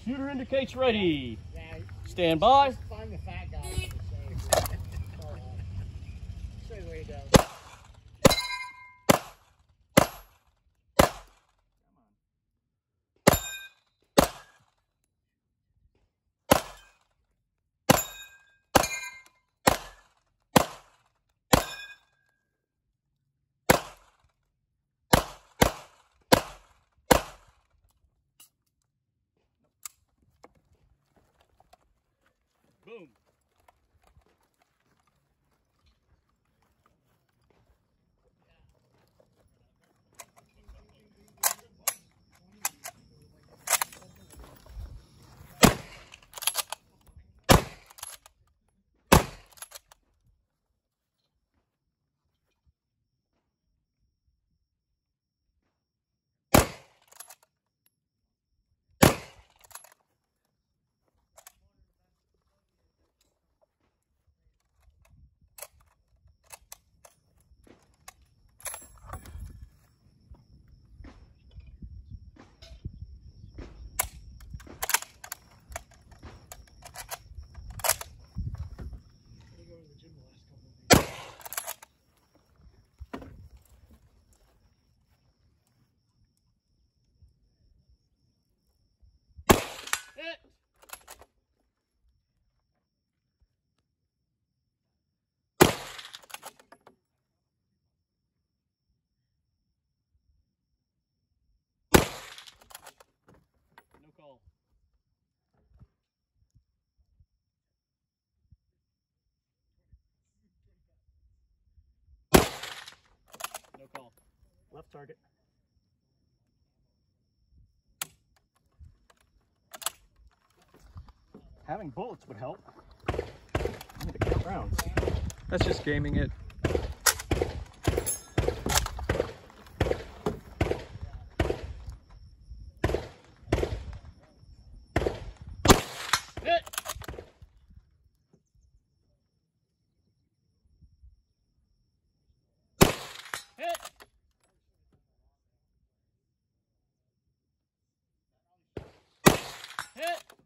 Shooter indicates ready. Stand by. Find the fat guy. Show you where he goes. Boom. Hit. No call. No call. Left target. Having bullets would help. I need to count rounds. That's just gaming it. Hit. Hit. Hit.